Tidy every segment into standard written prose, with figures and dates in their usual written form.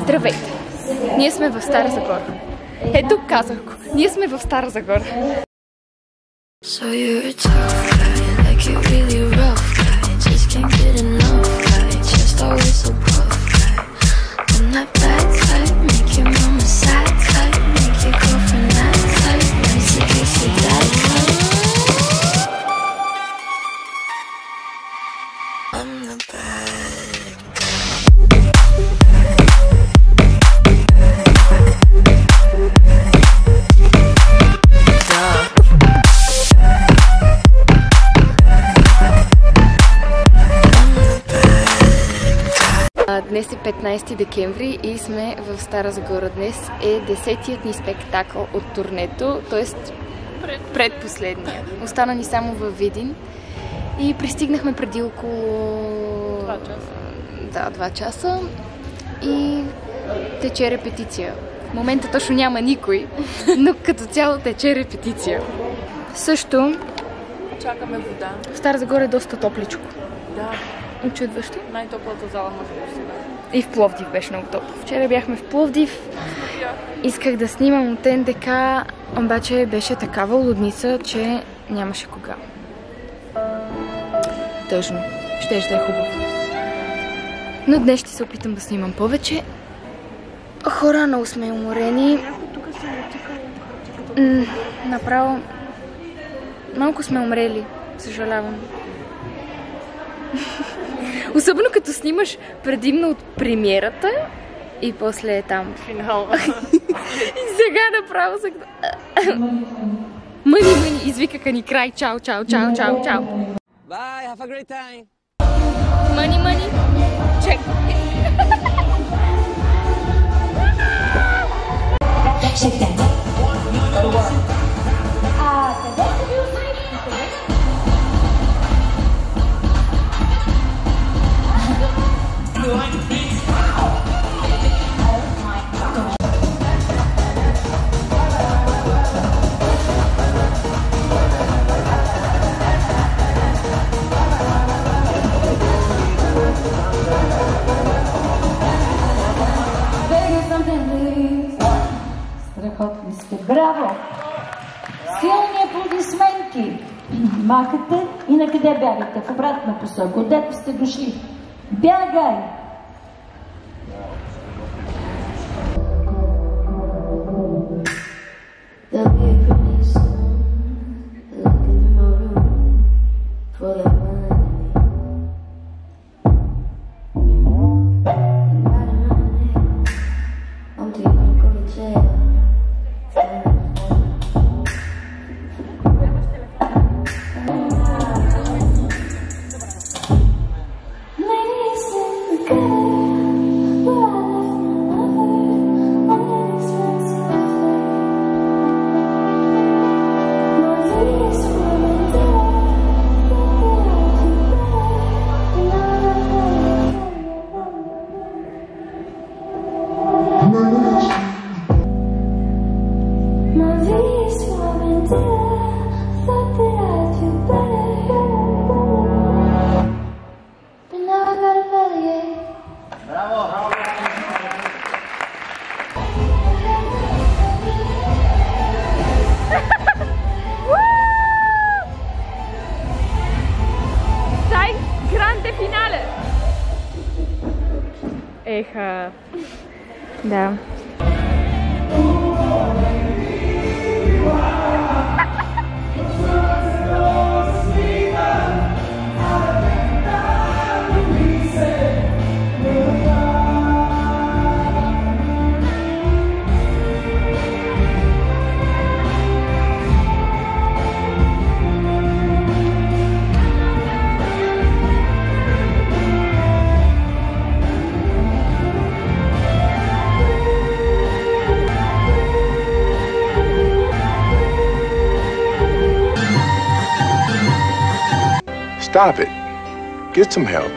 Здравейте! Ние сме в Стара Загора. Ето, казах го. Ние сме в Стара Загора. So you're a tough guy, like you really rough guy. Just can't get enough guy, just always so puff guy. I'm that bad type, make your mama sad type, make your girlfriend that type, nice to kiss your dad type. I'm the bad guy. Днес е 15 декември и сме в Стара Загора. Днес е 10-тият ни спектакъл от турнето, т.е. предпоследния. Остана ни само във Видин и пристигнахме преди около 2 часа. Да, 2 часа и тече репетиция. В момента точно няма никой, но като цяло тече репетиция. Също Чакаме вода. в Стара Загора е доста топличко. Да. Очудващо. Най-топлата зала може да сега. И в Пловдив беше много топло. Вчера бяхме в Пловдив. Исках да снимам от НДК, обаче беше такава лудница, че нямаше кога. Тъжно. Щеше да е хубаво. Но днес ще се опитам да снимам повече. Хора, много сме уморени. Направо малко сме умрели. Съжалявам. Особено като снимаш предимно от премиерата и после там Финал. и сега направо Мъни, извикаха ни край. Чао, чао, чао, чао, чао. Bye, have a great time. Мъни, чек. Shake that. Къде са ви усмихнете? Страхотни сте. Браво! Силни аплодисменти! Махате и на къде бягате? В обратна посока. Отдето сте дошли. Бягай! There'll be a pretty soon, looking in my room, full of money. I'm too young to go to jail. Еха. Да. Stop it. Get some help.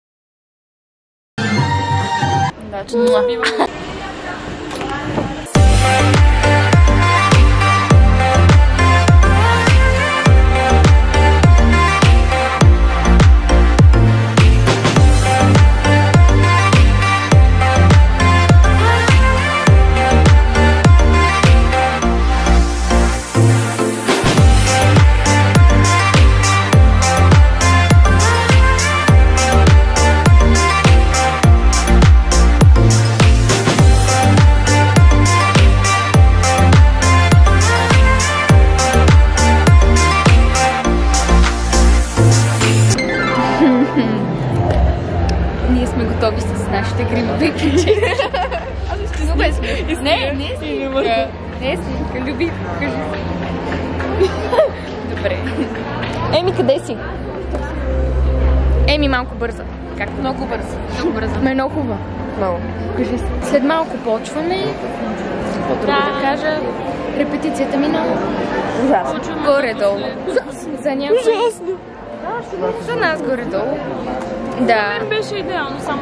Да, че не готови с нашите гримови пичи. Много е смешно. Не е снимка. Не е снимка. Люби, кажи. Добре. Еми, къде си? Еми, малко бърза. Как? Много бързо. Много бързо. Ме е много хубава. Много. Кажи си. След малко почваме. Какво друго да кажа? Репетицията минала. Ужасно. Горе-долу. За някой. Ужасно. За нас горе-долу. Да. Беше идеално, само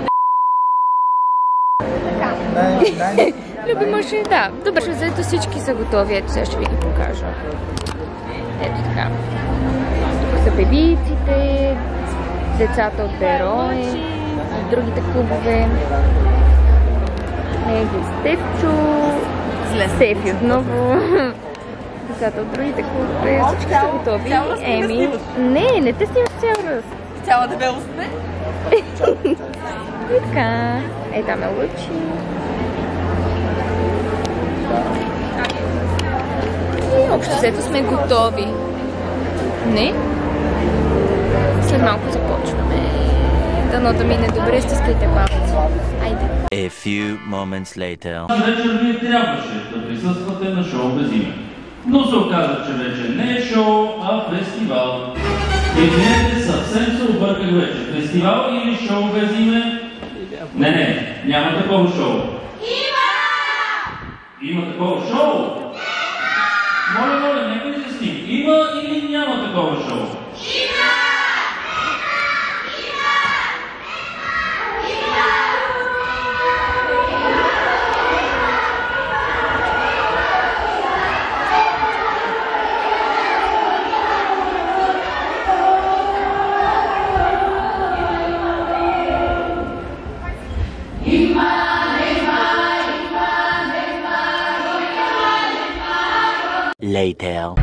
Любимаш ли? Да. Добре, заето всички са готови. Ето сега ще ви ги покажа. Ето така. Тук са бебиците, децата от Берое, от другите клубове. Его Степчо, Стефи отново. Децата от другите клубове. Всички са готови. Еми, не те снимаш цял раз. цяла дебелост, не? И така. Там е Лъчи. И общо взето сме готови. Не? След малко започваме. Дано да мине добре, стискайте палци. Айде. A few moments later. Вечер вие трябваше да присъствате на шоу без име. Но се оказа, че вече не е шоу, а фестивал. Извинете, съвсем се обърках вече. Фестивал или шоу без име? Не, няма такова шоу. Има! Има такова шоу? Моля, нека изясним. Има или няма такова шоу? Има! Later.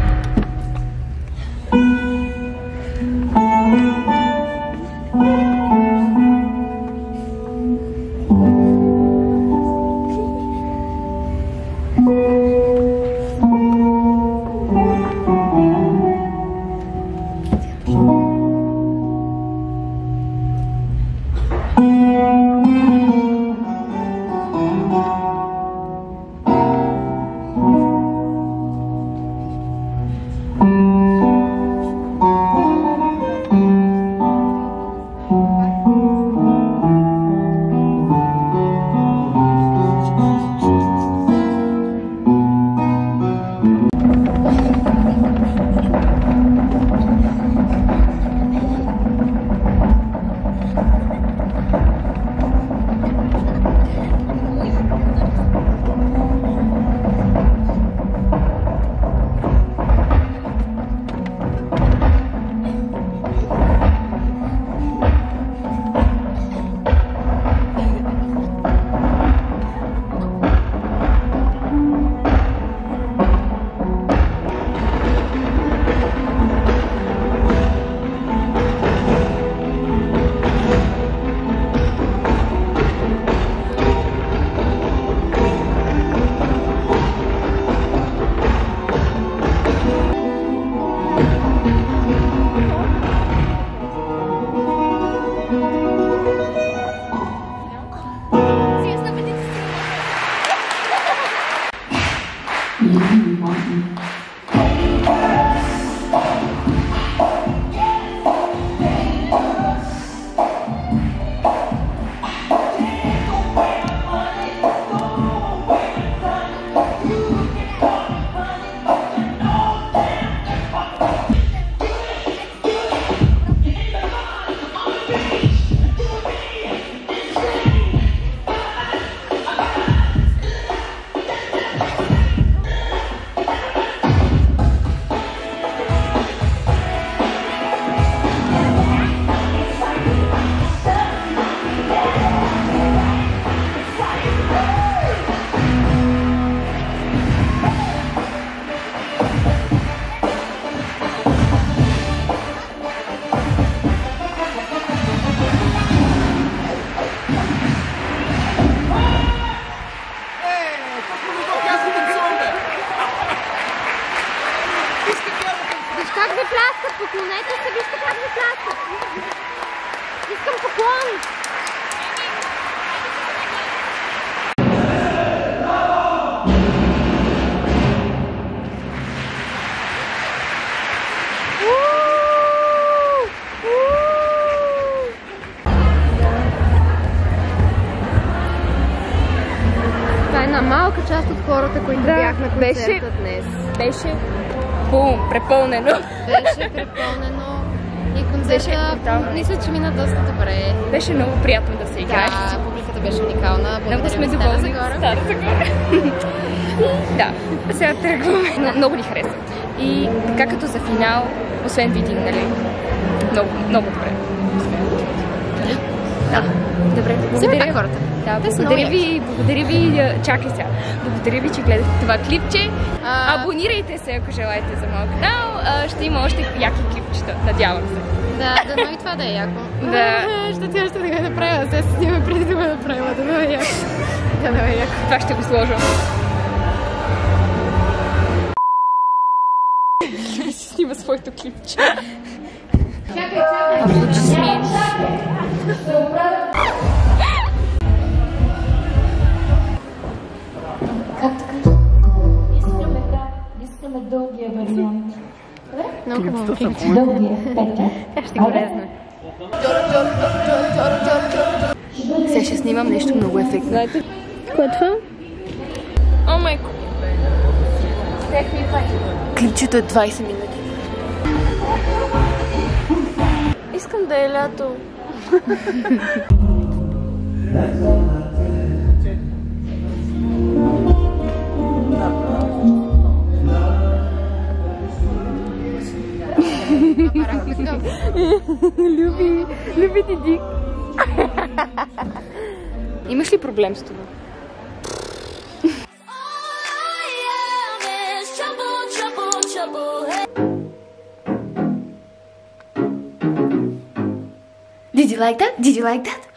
малка част от хората, които бях на концерта днес. Беше препълнено. Беше препълнено. И концерта, мисля, че мина доста добре. Беше много приятно да се играе. Да, публиката беше уникална. Много сме доволни. Стара Загора. Да, сега тръгваме. Много ни хареса. И така като за финал, освен Видин, нали? Много добре. Да, добре. Благодаря хората. Да, благодаря ви, чакай сега. Благодаря ви, че гледахте това клипче. Абонирайте се, ако желаете за моят канал. Ще има още яки клипчета, надявам се. Да, дано и това да е яко. Да. Ще ти още да го направя, сега се снима преди да го направя, дано е яко. Дано е яко. Това ще го сложа. Ще си снима своето клипче. Аплодисмент. Как така? Искаме дългия вариант. Много хубаво. Дългия, Петя. Тя ще го резне. Сега ще снимам нещо много ефектно. Кое е това? О, майко. Клипчето е 20 минути. Искам да е лято. Люби ти Дик. Имаш ли проблем с това? Did you like that? Did you like that?